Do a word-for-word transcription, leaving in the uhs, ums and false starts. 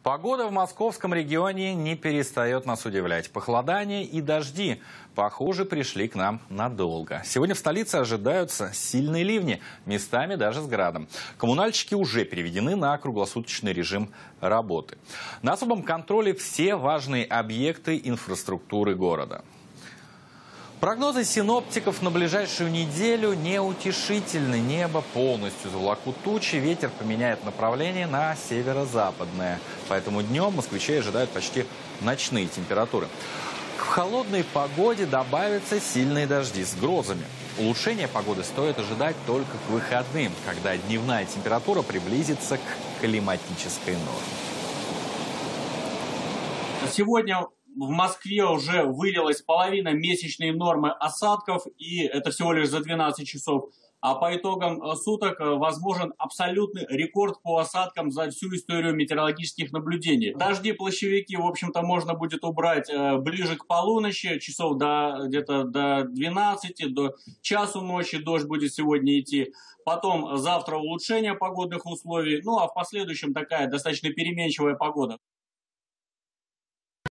Погода в московском регионе не перестает нас удивлять. Похолодание и дожди, похоже, пришли к нам надолго. Сегодня в столице ожидаются сильные ливни, местами даже с градом. Коммунальщики уже переведены на круглосуточный режим работы. На особом контроле все важные объекты инфраструктуры города. Прогнозы синоптиков на ближайшую неделю неутешительны. Небо полностью заволокут тучи, ветер поменяет направление на северо-западное. Поэтому днем москвичей ожидают почти ночные температуры. К холодной погоде добавятся сильные дожди с грозами. Улучшение погоды стоит ожидать только к выходным, когда дневная температура приблизится к климатической норме. Сегодня в Москве уже вылилась половина месячной нормы осадков, и это всего лишь за двенадцать часов. А по итогам суток возможен абсолютный рекорд по осадкам за всю историю метеорологических наблюдений. Дожди-плащевики, в общем-то, можно будет убрать ближе к полуночи, часов до где-то до двенадцати, до часу ночи дождь будет сегодня идти. Потом завтра улучшение погодных условий, ну а в последующем такая достаточно переменчивая погода.